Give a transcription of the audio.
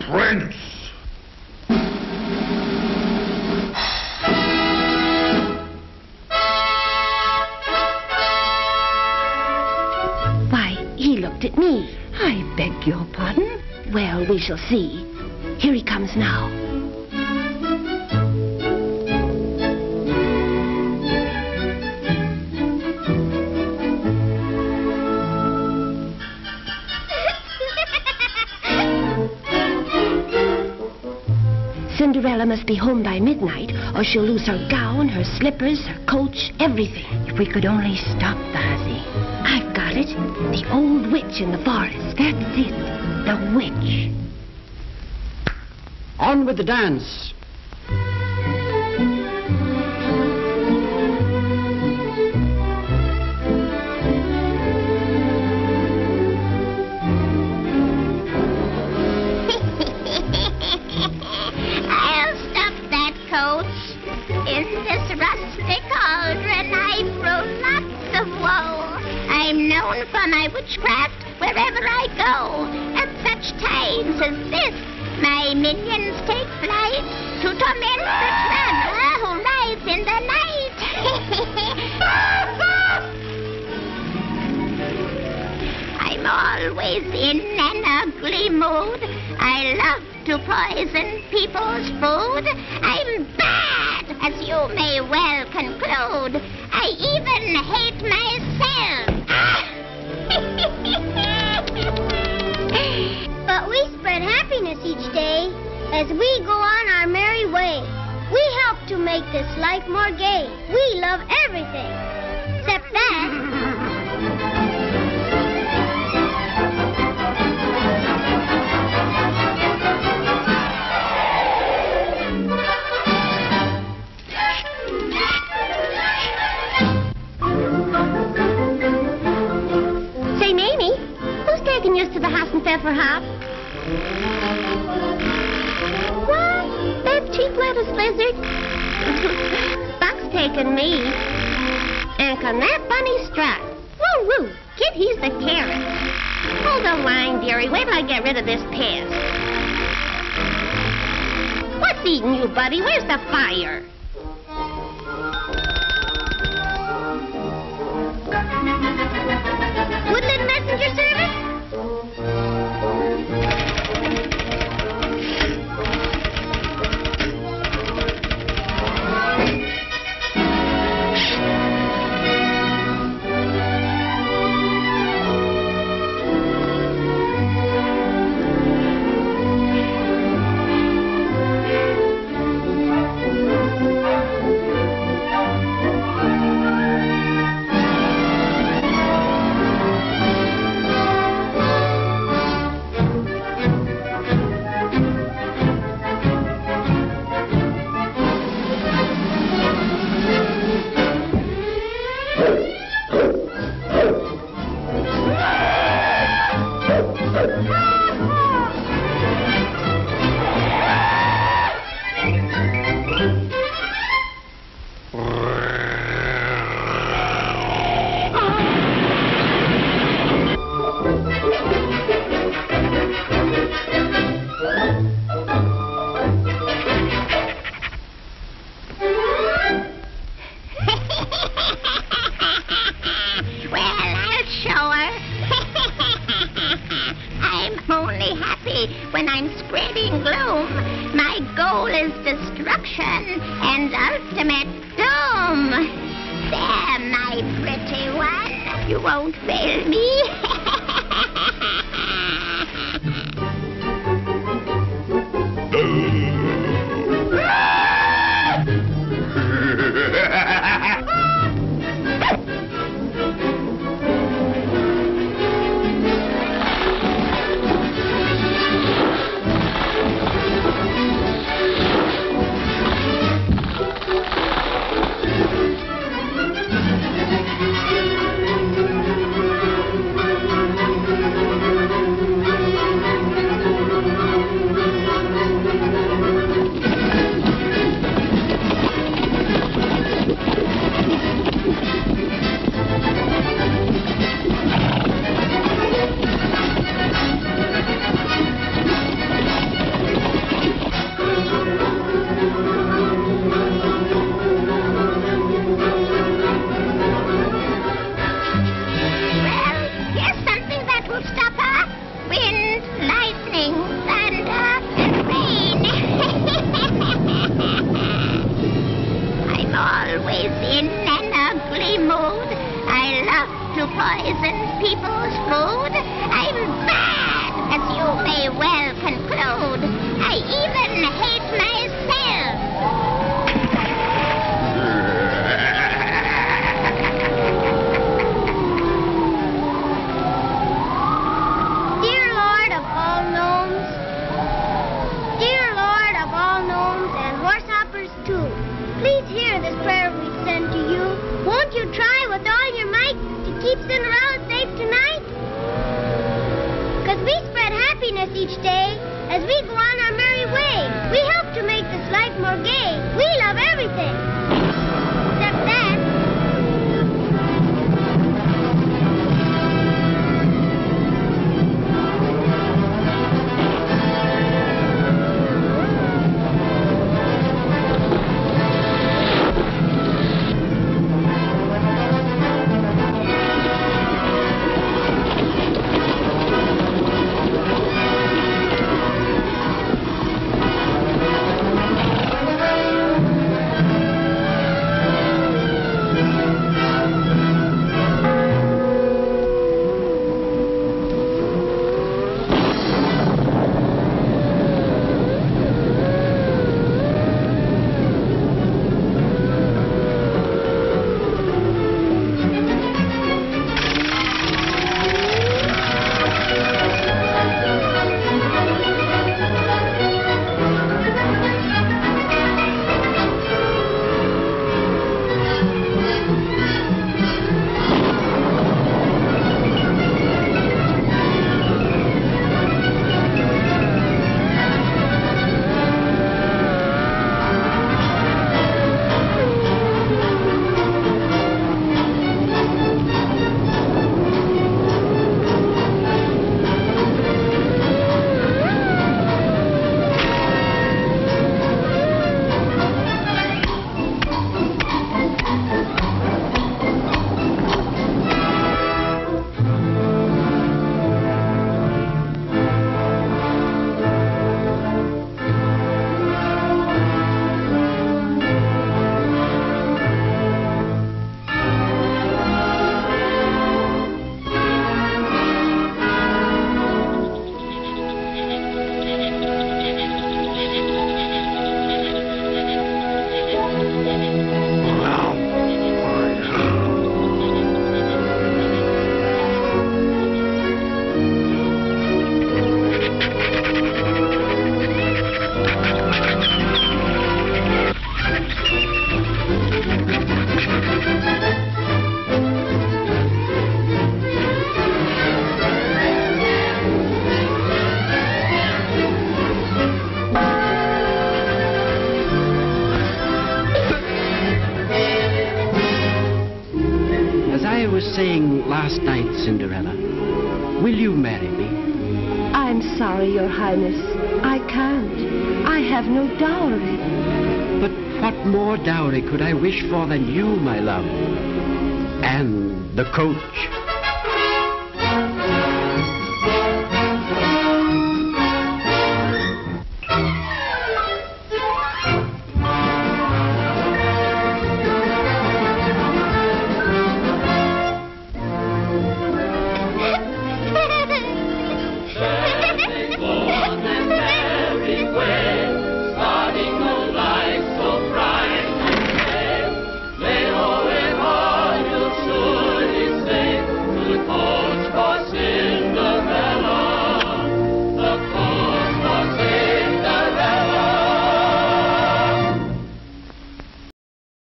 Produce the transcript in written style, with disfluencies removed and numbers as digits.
prince. Why, he looked at me. I beg your pardon? Well, we shall see. Here he comes now. Cinderella must be home by midnight, or she'll lose her gown, her slippers, her coach, everything. If we could only stop the hussy. I've got it. The old witch in the forest. That's it. The witch. On with the dance. I'll stop that coach. In this rustic cauldron I've thrown lots of woe. I'm known for my witchcraft wherever I go. At such times as this, my minions take flight to torment the traveler who rides in the night. I'm always in an ugly mood. I love to poison people's food. I'm bad, as you may well conclude. I even hate myself. But we spread happiness each day as we go on our merry way. We help to make this life more gay. We love everything, except that. Say, Mamie, who's taking you to the Hass and Pfeffer Hop? What? That cheap lettuce lizard? Buck's taking me. And can that bunny strut? Woo woo! Kid, he's the carrot. Hold the line, dearie. Wait till I get rid of this pest. What's eating you, buddy? Where's the fire? Woodland Messenger Service? When I'm spreading gloom, my goal is destruction and ultimate doom. There, my pretty one, you won't fail me. each day as we go on our merry way. We help to make this life more gay. We love everything. Except that. was saying last night, Cinderella, will you marry me? I'm sorry, Your Highness. I can't. I have no dowry. But what more dowry could I wish for than you, my love? And the coach.